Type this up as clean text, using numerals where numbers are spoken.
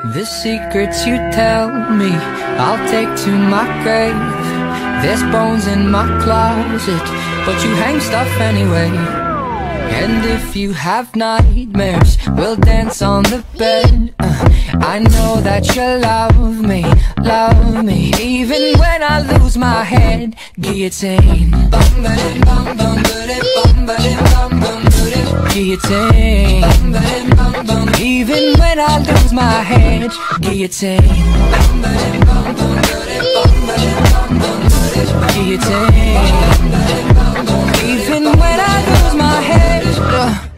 The secrets you tell me, I'll take to my grave. There's bones in my closet, but you hang stuff anyway. And if you have nightmares, we'll dance on the bed. I know that you love me, even when I lose my head. Guillotine, guillotine, even when I lose my head. Guillotine, guillotine, even when I lose my head.